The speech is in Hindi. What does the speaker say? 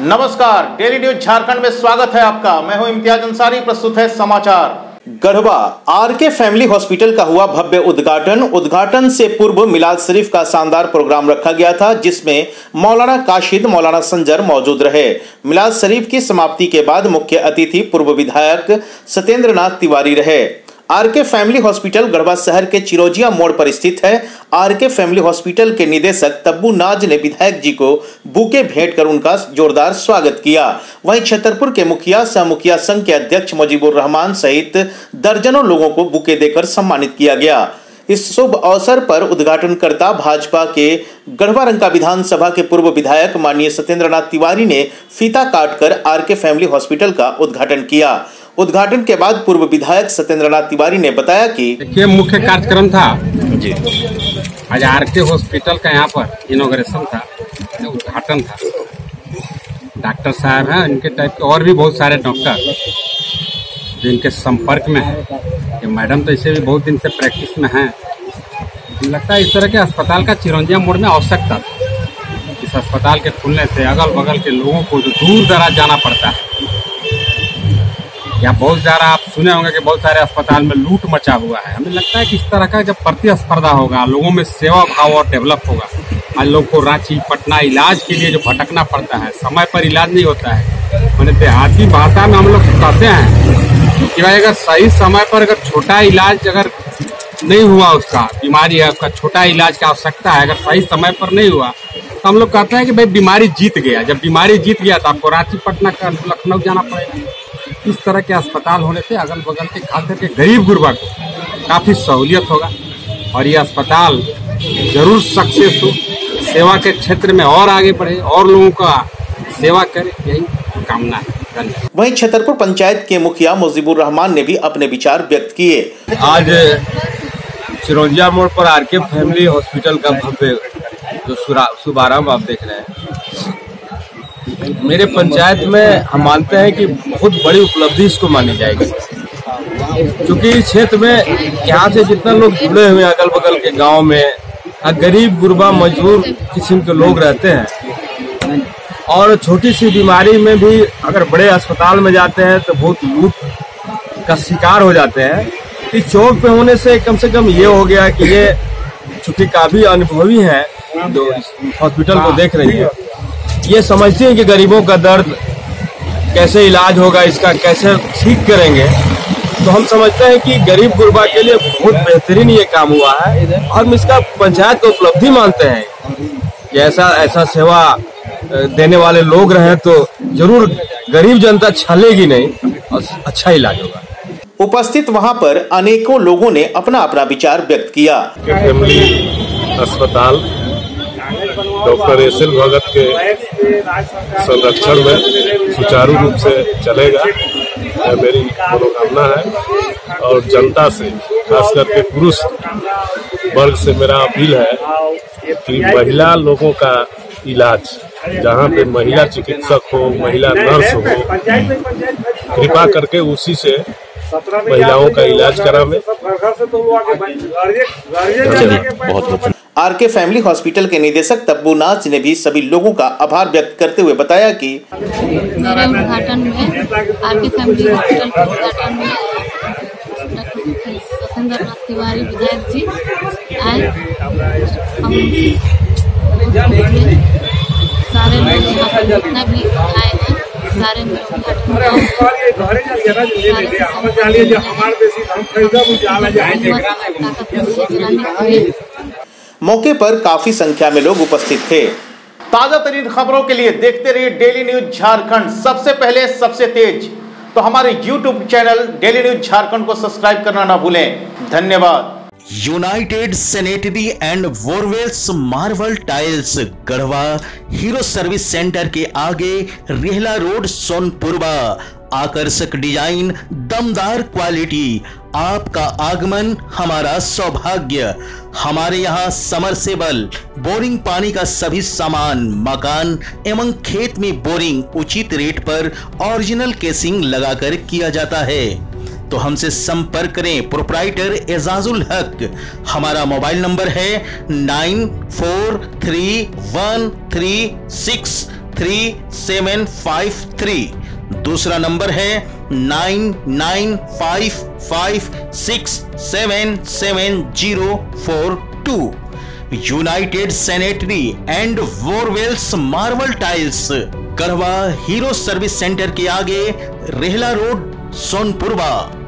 नमस्कार, डेली न्यूज झारखंड में स्वागत है आपका। मैं हूं इम्तियाज अंसारी। प्रस्तुत है समाचार। गढ़वा आरके फैमिली हॉस्पिटल का हुआ भव्य उद्घाटन से पूर्व मिलाद शरीफ का शानदार प्रोग्राम रखा गया था, जिसमें मौलाना काशिद, मौलाना संजर मौजूद रहे। मिलाद शरीफ की समाप्ति के बाद मुख्य अतिथि पूर्व विधायक सत्येंद्र नाथ तिवारी रहे। आरके फैमिली हॉस्पिटल गढ़वा शहर के चिरौजिया मोड़ पर स्थित है। आरके फैमिली हॉस्पिटल के निदेशक तब्बू नाज ने विधायक जी को बुके भेंट कर उनका जोरदार स्वागत किया। वहीं छतरपुर के मुखिया सह मुखिया संघ के अध्यक्ष मुजीबुर रहमान सहित दर्जनों लोगों को बुके देकर सम्मानित किया गया। इस शुभ अवसर पर उद्घाटनकर्ता भाजपा के गढ़वा रंका विधानसभा के पूर्व विधायक माननीय सत्येंद्र नाथ तिवारी ने फीता काटकर आरके फैमिली हॉस्पिटल का उद्घाटन किया। उद्घाटन के बाद पूर्व विधायक सत्येंद्र नाथ तिवारी ने बताया कि मुख्य कार्यक्रम था जी, आज आरके हॉस्पिटल का यहाँ पर इनॉग्रेशन था, उद्घाटन था। डॉक्टर साहब हैं, इनके टाइप के और भी बहुत सारे डॉक्टर जो इनके संपर्क में है। ये मैडम तो इसे भी बहुत दिन से प्रैक्टिस में हैं। लगता है इस तरह के अस्पताल का चिरौंजिया मोड़ में आवश्यकता था। इस अस्पताल के खुलने से अगल बगल के लोगों को जो दूर दराज जाना पड़ता है, या बहुत ज़्यादा आप सुने होंगे कि बहुत सारे अस्पताल में लूट मचा हुआ है। हमें लगता है कि इस तरह का जब प्रतिस्पर्धा होगा, लोगों में सेवा भाव और डेवलप होगा। आज लोग को रांची पटना इलाज के लिए जो भटकना पड़ता है, समय पर इलाज नहीं होता है। मैंने देहाती भाषा में हम लोग कहते हैं कि भाई अगर सही समय पर अगर छोटा इलाज अगर नहीं हुआ, उसका बीमारी है, उसका छोटा इलाज की आवश्यकता है, अगर सही समय पर नहीं हुआ तो हम लोग कहते हैं कि भाई बीमारी जीत गया। जब बीमारी जीत गया तो आपको रांची पटना लखनऊ जाना पड़ेगा। इस तरह के अस्पताल होने से अगल बगल के खास करके गरीब गुरबा को काफ़ी सहूलियत होगा और ये अस्पताल जरूर सक्सेस हो, सेवा के क्षेत्र में और आगे बढ़े और लोगों का सेवा करे, यही कामना है। धन्यवाद। वहीं छतरपुर पंचायत के मुखिया मुजीबुर रहमान ने भी अपने विचार व्यक्त किए। आज चिरौंजिया मोड़ पर आरके फैमिली हॉस्पिटल का भव्य जो शुभारंभ आप देख रहे हैं, मेरे पंचायत में हम मानते हैं कि बहुत बड़ी उपलब्धि इसको मानी जाएगी, क्योंकि इस क्षेत्र में यहाँ से जितना लोग जुड़े हुए अगल बगल के गांव में गरीब गुरबा मजदूर किस्म के लोग रहते हैं और छोटी सी बीमारी में भी अगर बड़े अस्पताल में जाते हैं तो बहुत लूट का शिकार हो जाते हैं। इस चौक पे होने से कम ये हो गया कि ये चूंकि काफी अनुभवी हैं जो हॉस्पिटल को देख रही है, ये समझती हैं कि गरीबों का दर्द कैसे इलाज होगा, इसका कैसे ठीक करेंगे। तो हम समझते हैं कि गरीब गुरबा के लिए बहुत बेहतरीन ये काम हुआ है और हम इसका पंचायत को उपलब्धि मानते हैं कि ऐसा सेवा देने वाले लोग रहे तो जरूर गरीब जनता छलेगी नहीं और अच्छा इलाज होगा। उपस्थित वहां पर अनेकों लोगों ने अपना अपना विचार व्यक्त किया। फैमिली अस्पताल डॉक्टर एस.एल. भगत के संरक्षण में सुचारू रूप से चलेगा, यह मेरी मनोकामना है। और जनता से, खास करके पुरुष वर्ग से मेरा अपील है कि महिला लोगों का इलाज, जहाँ पे महिला चिकित्सक हो, महिला नर्स हो, कृपा करके उसी से महिलाओं का इलाज करावे। आरके फैमिली हॉस्पिटल के निदेशक तब्बू नाज ने भी सभी लोगों का आभार व्यक्त करते हुए बताया कि मेरे उद्घाटन में आरके फैमिली हॉस्पिटल के उद्घाटन में सत्येंद्र नाथ तिवारी विधायक जी आए। हम सारे लोग यहाँ पर जितना भी आए हैं, सारे में मौके पर काफी संख्या में लोग उपस्थित थे। ताजा तरीन खबरों के लिए देखते रहिए डेली न्यूज झारखंड, सबसे पहले सबसे तेज। तो हमारे YouTube channel daily news Jharkhand को सब्सक्राइब करना ना भूलें। धन्यवाद। United sanitary and borewells marble tiles Garhwa Hero service centre के आगे रेहला रोड सोनपुरवा। आकर्षक डिजाइन, दमदार क्वालिटी, आपका आगमन हमारा सौभाग्य। हमारे यहाँ समरसेबल, बोरिंग पानी का सभी सामान, मकान एवं खेत में बोरिंग उचित रेट पर ओरिजिनल केसिंग लगाकर किया जाता है। तो हमसे संपर्क करें प्रोप्राइटर एजाजुल हक। हमारा मोबाइल नंबर है 943136 3753। दूसरा नंबर है 9955677042। United sanitary and borewells marble tiles, Garhwa Hero service centre के आगे, रेहला रोड, सोनपुरवा।